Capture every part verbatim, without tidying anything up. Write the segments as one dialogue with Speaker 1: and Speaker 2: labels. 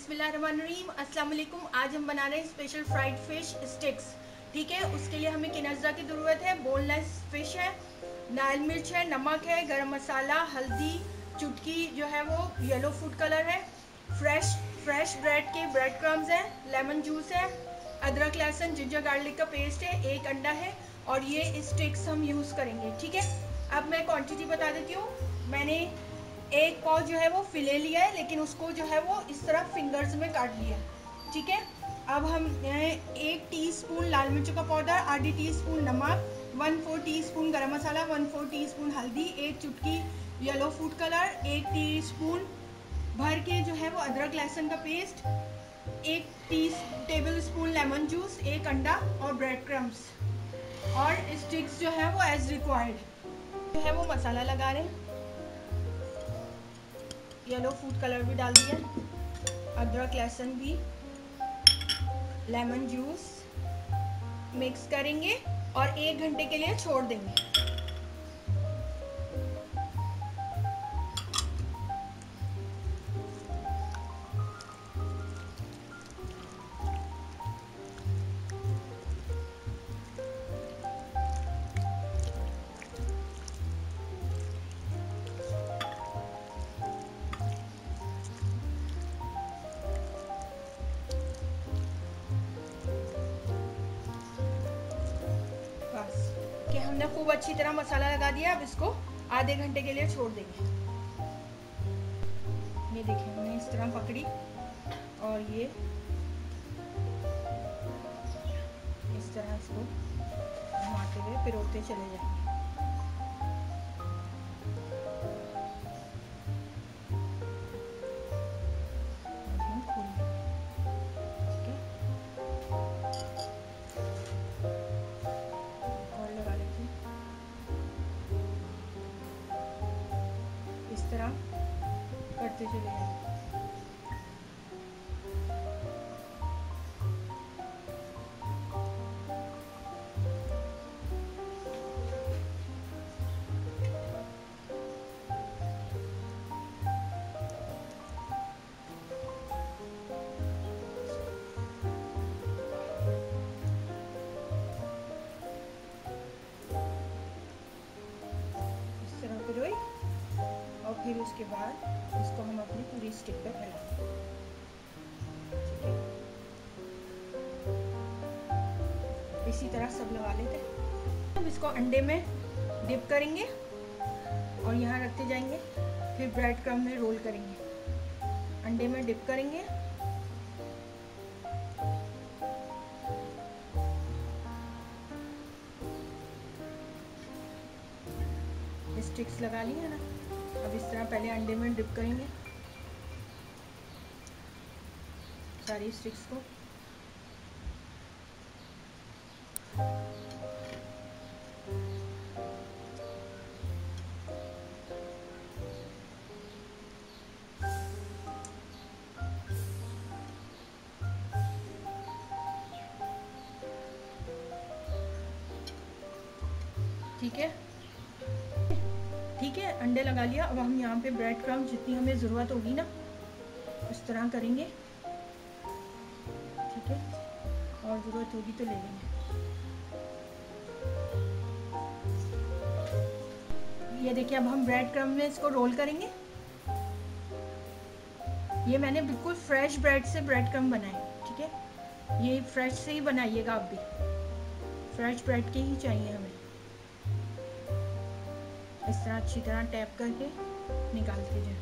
Speaker 1: बिस्मिल्लाहिर्रहमानिर्रहीम, अस्सलाम वालेकुम। आज हम बना रहे हैं स्पेशल फ्राइड फिश स्टिक्स। ठीक है, उसके लिए हमें किन अज्जा की ज़रूरत है। बोनलेस फिश है, लाल मिर्च है, नमक है, गरम मसाला, हल्दी, चुटकी जो है वो येलो फूड कलर है, फ्रेश फ्रेश ब्रेड के ब्रेड क्रम्स है, लेमन जूस है, अदरक लहसुन जिंजर गार्लिक का पेस्ट है, एक अंडा है और ये स्टिक्स हम यूज़ करेंगे। ठीक है, अब मैं क्वांटिटी बता देती हूँ। मैंने एक पाव जो है वो फिले लिया है, लेकिन उसको जो है वो इस तरह फिंगर्स में काट लिया। ठीक है, अब हम एक टीस्पून लाल मिर्च का पाउडर, आधी टी स्पून नमक, वन फोर टी स्पून गर्म मसाला, वन फोर टी स्पून हल्दी, एक चुटकी येलो फूड कलर, एक टीस्पून भर के जो है वो अदरक लहसुन का पेस्ट, एक tea tablespoon lemon juice, एक अंडा और ब्रेड क्रम्स और स्टिक्स जो है वो एज रिक्वायर्ड जो है वो मसाला लगा रहे हैं। येलो फूड कलर भी डाल दिया, अदरक लहसुन भी, लेमन जूस मिक्स करेंगे और एक घंटे के लिए छोड़ देंगे। कि हमने खूब अच्छी तरह मसाला लगा दिया। अब इसको आधे घंटे के लिए छोड़ देंगे। ये देखिए, हमने इस तरह पकड़ी और ये इस तरह इसको घुमाते हुए पिरोते चले जाएंगे। इस तरह करते चले जाएंगे। इस तरह पिरोई और फिर उसके बाद इसको हम अपनी पूरी स्टिक पे फैलाएंगे। ठीक है, इसी तरह सब लगा लेते हैं। अब इसको अंडे में डिप करेंगे और यहाँ रखते जाएंगे। फिर ब्रेड क्रम्ब में रोल करेंगे, अंडे में डिप करेंगे, स्टिक्स लगा ली है ना। अब इस तरह पहले अंडे में डिप करेंगे सारी स्टिक्स को। ठीक है, ठीक है, अंडे लगा लिया। अब हम यहाँ पे ब्रेड क्रम्ब जितनी हमें ज़रूरत होगी ना उस तरह करेंगे। ठीक है, और ज़रूरत होगी तो ले लेंगे। ये देखिए, अब हम ब्रेड क्रम्ब में इसको रोल करेंगे। ये मैंने बिल्कुल फ्रेश ब्रेड से ब्रेड क्रम्ब बनाए। ठीक है, ये फ्रेश से ही बनाइएगा आप भी, फ्रेश ब्रेड के ही चाहिए हमें। इस तरह अच्छी तरह टैप करके निकालते जाए।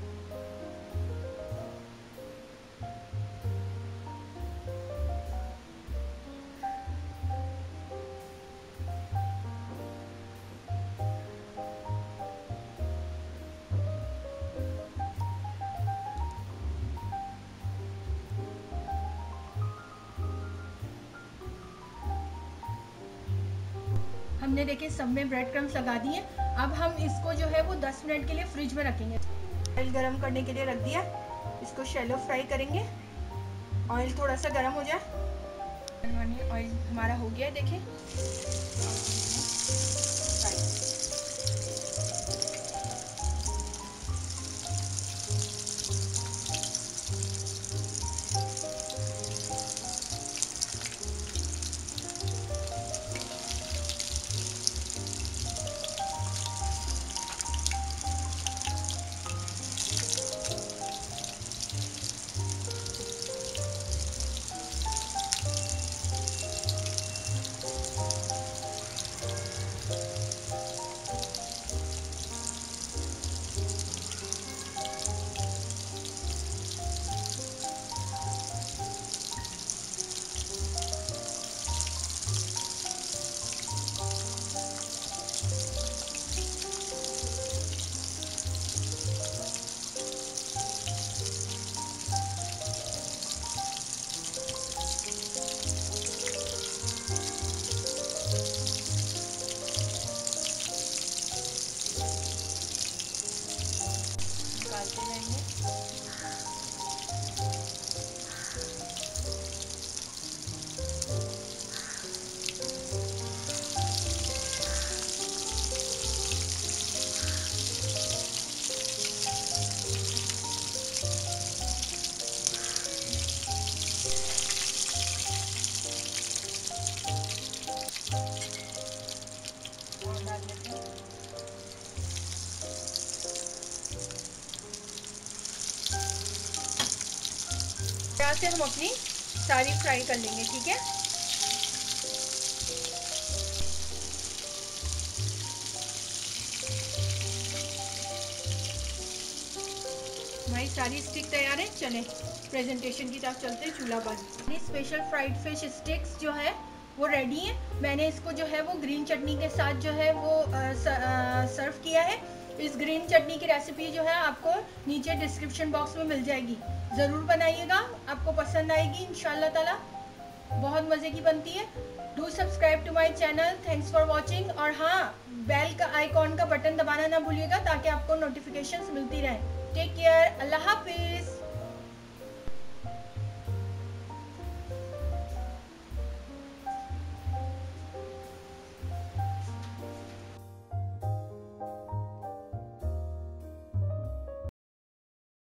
Speaker 1: हमने देखिए सब में ब्रेड क्रम्स लगा दिए। अब हम इसको जो है वो दस मिनट के लिए फ्रिज में रखेंगे। ऑयल गरम करने के लिए रख दिया, इसको शैलो फ्राई करेंगे। ऑयल थोड़ा सा गरम हो जाए। ऑयल हमारा हो गया है, देखिए। यहाँ से हम अपनी सारी फ्राई कर लेंगे, ठीक है। हमारी सारी स्टिक तैयार है। चले प्रेजेंटेशन की तरफ चलते हैं। चूल्हा बंद। ये स्पेशल फ्राइड फिश स्टिक्स जो है वो रेडी है। मैंने इसको जो है वो ग्रीन चटनी के साथ जो है वो सर्व किया है। इस ग्रीन चटनी की रेसिपी जो है आपको नीचे डिस्क्रिप्शन बॉक्स में मिल जाएगी, ज़रूर बनाइएगा, आपको पसंद आएगी इंशाल्लाह ताला। बहुत मज़े की बनती है। Do subscribe to my channel. Thanks for watching. और हाँ, बेल का आइकॉन का बटन दबाना ना भूलिएगा ताकि आपको नोटिफिकेशंस मिलती रहे। Take care. अल्लाह हाफिज़।